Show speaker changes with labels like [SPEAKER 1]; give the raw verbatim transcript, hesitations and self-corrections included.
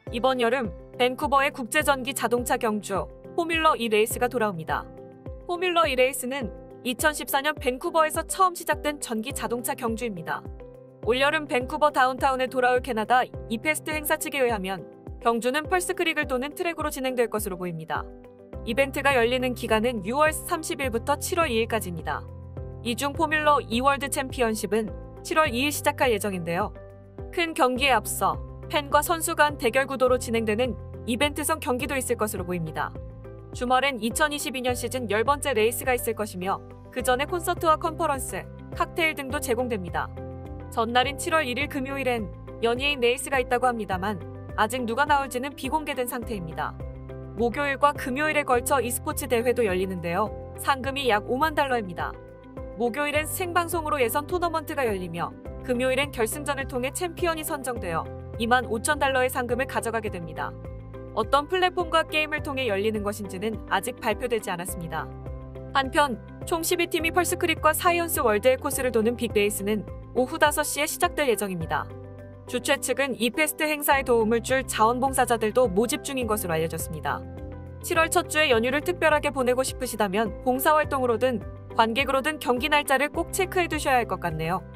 [SPEAKER 1] 이번 여름 밴쿠버의 국제전기 자동차 경주 포뮬러 이 레이스가 돌아옵니다. 포뮬러 이 레이스는 이천십사 년 밴쿠버에서 처음 시작된 전기 자동차 경주입니다. 올여름 밴쿠버 다운타운에 돌아올 캐나다 이페스트 행사 측에 의하면 경주는 펄스크릭을 도는 트랙으로 진행될 것으로 보입니다. 이벤트가 열리는 기간은 유월 삼십일부터 칠월 이일까지입니다. 이중 포뮬러 이 월드 챔피언십은 칠월 이일 시작할 예정인데요. 큰 경기에 앞서 팬과 선수 간 대결 구도로 진행되는 이벤트성 경기도 있을 것으로 보입니다. 주말엔 이천이십이 년 시즌 열 번째 레이스가 있을 것이며 그 전에 콘서트와 컨퍼런스, 칵테일 등도 제공됩니다. 전날인 칠월 일일 금요일엔 연예인 레이스가 있다고 합니다만 아직 누가 나올지는 비공개된 상태입니다. 목요일과 금요일에 걸쳐 e스포츠 대회도 열리는데요. 상금이 약 오만 달러입니다. 목요일엔 생방송으로 예선 토너먼트가 열리며 금요일엔 결승전을 통해 챔피언이 선정되어 이만 오천 달러의 상금을 가져가게 됩니다. 어떤 플랫폼과 게임을 통해 열리는 것인지는 아직 발표되지 않았습니다. 한편 총 십이 팀이 펄스크릭과 사이언스 월드의 코스를 도는 빅레이스는 오후 다섯 시에 시작될 예정입니다. 주최 측은 이페스트 행사에 도움을 줄 자원봉사자들도 모집 중인 것으로 알려졌습니다. 칠월 첫 주에 연휴를 특별하게 보내고 싶으시다면 봉사활동으로든 관객으로든 경기 날짜를 꼭 체크해 두셔야 할 것 같네요.